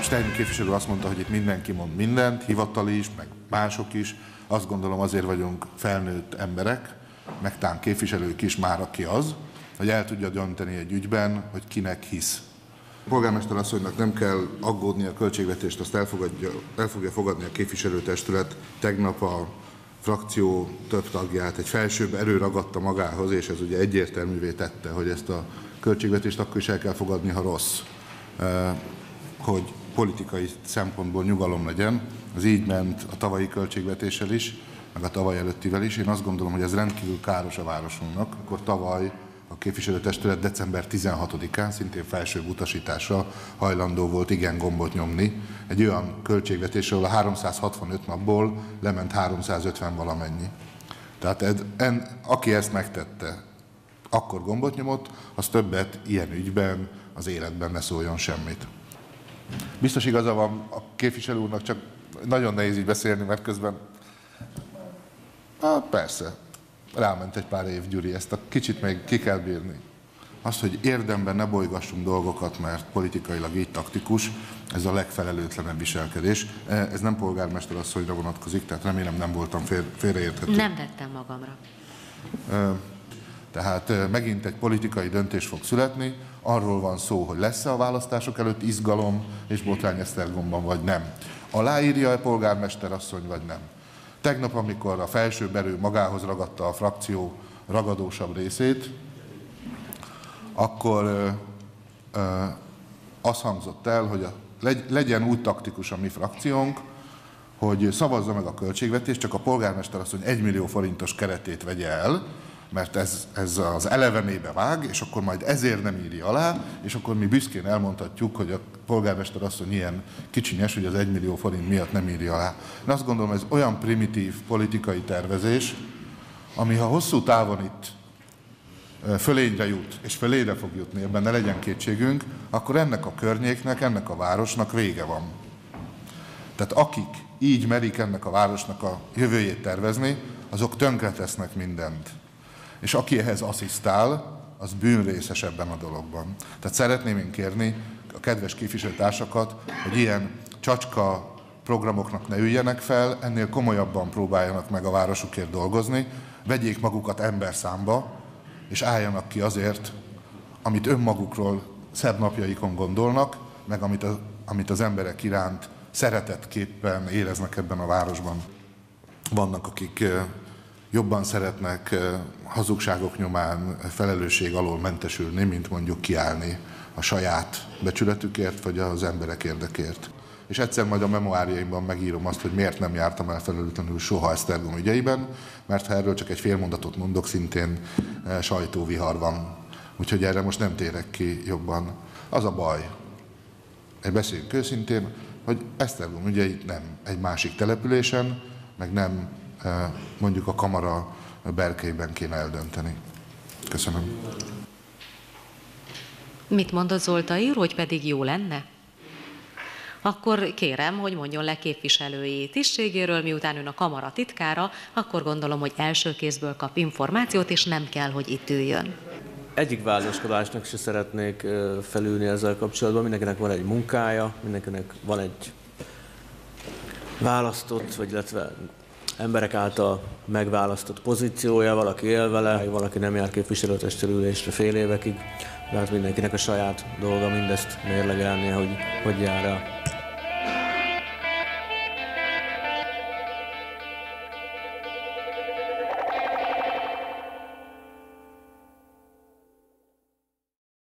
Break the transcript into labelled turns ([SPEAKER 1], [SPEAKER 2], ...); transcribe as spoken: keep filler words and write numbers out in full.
[SPEAKER 1] Stein képviselő azt mondta, hogy itt mindenki mond mindent, hivatali is, meg mások is. Azt gondolom, azért vagyunk felnőtt emberek, meg tán képviselők is már, aki az, hogy el tudja dönteni egy ügyben, hogy kinek hisz. A polgármester asszonynak nem kell aggódni a költségvetést, azt elfogadja, el fogja fogadni a képviselőtestület. Tegnap a frakció több tagját egy felsőbb erő ragadta magához, és ez ugye egyértelművé tette, hogy ezt a költségvetést akkor is el kell fogadni, ha rossz, hogy politikai szempontból nyugalom legyen. Az így ment a tavalyi költségvetéssel is, meg a tavaly előttivel is. Én azt gondolom, hogy ez rendkívül káros a városunknak. Akkor tavaly a képviselőtestület december tizenhatodikán szintén felsőbb utasításra hajlandó volt igen gombot nyomni. Egy olyan költségvetésről a háromszázhatvanöt napból lement háromszázötven valamennyi. Tehát ez, en, aki ezt megtette, akkor gombot nyomott, az többet ilyen ügyben az életben ne szóljon semmit. Biztos igaza van a képviselő úrnak, csak nagyon nehéz így beszélni, mert közben... Ah, persze, ráment egy pár év, Gyuri, ezt a kicsit még ki kell bírni. Azt, hogy érdemben ne bolygassunk dolgokat, mert politikailag így taktikus, ez a legfelelőtlenebb viselkedés. Ez nem polgármester asszonyra vonatkozik, tehát remélem nem voltam fél, félreérthető.
[SPEAKER 2] Nem vettem magamra.
[SPEAKER 1] Tehát megint egy politikai döntés fog születni, arról van szó, hogy lesz-e a választások előtt izgalom és botrány Esztergomban, vagy nem. Aláírja a polgármester asszony, vagy nem. Tegnap, amikor a felsőbb erő magához ragadta a frakció ragadósabb részét, akkor ö, ö, az hangzott el, hogy a, legyen úgy taktikus a mi frakciónk, hogy szavazza meg a költségvetést, csak a polgármester asszony egymillió forintos keretét vegye el, mert ez, ez az elevenébe vág, és akkor majd ezért nem írja alá, és akkor mi büszkén elmondhatjuk, hogy a polgármester asszony ilyen kicsinyes, hogy az egymillió forint miatt nem írja alá. Én azt gondolom, ez olyan primitív politikai tervezés, ami ha hosszú távon itt fölényre jut, és fölényre fog jutni, ebben ne legyen kétségünk, akkor ennek a környéknek, ennek a városnak vége van. Tehát akik így merik ennek a városnak a jövőjét tervezni, azok tönkretesznek mindent. És aki ehhez asszisztál, az bűnrészes ebben a dologban. Tehát szeretném én kérni a kedves képviselőtársakat, hogy ilyen csacska programoknak ne üljenek fel, ennél komolyabban próbáljanak meg a városukért dolgozni, vegyék magukat emberszámba, és álljanak ki azért, amit önmagukról szebb napjaikon gondolnak, meg amit, a, amit az emberek iránt szeretetképpen éreznek ebben a városban. Vannak, akik jobban szeretnek hazugságok nyomán felelősség alól mentesülni, mint mondjuk kiállni a saját becsületükért, vagy az emberek érdekért. És egyszer majd a memoárjaimban megírom azt, hogy miért nem jártam el felelőtlenül soha Esztergom ügyeiben, mert ha erről csak egy fél mondatot mondok, szintén sajtóvihar van. Úgyhogy erre most nem térek ki jobban. Az a baj, egy beszéljünk őszintén, hogy Esztergom ügyeit nem egy másik településen, meg nem mondjuk a kamara berkeiben kéne eldönteni. Köszönöm.
[SPEAKER 2] Mit mondott Zoltai úr, hogy pedig jó lenne? Akkor kérem, hogy mondjon le képviselői tisztségéről, miután ön a kamara titkára, akkor gondolom, hogy első kézből kap információt, és nem kell, hogy itt üljön.
[SPEAKER 3] Egyik vádaskodásnak se szeretnék felülni ezzel kapcsolatban. Mindenkinek van egy munkája, mindenkinek van egy választott, vagy illetve emberek által megválasztott pozíciója, valaki él vele, valaki nem jár képviselőtestülésre fél évekig, de hát mindenkinek a saját dolga mindezt mérlegelnie, hogy hogy jár el.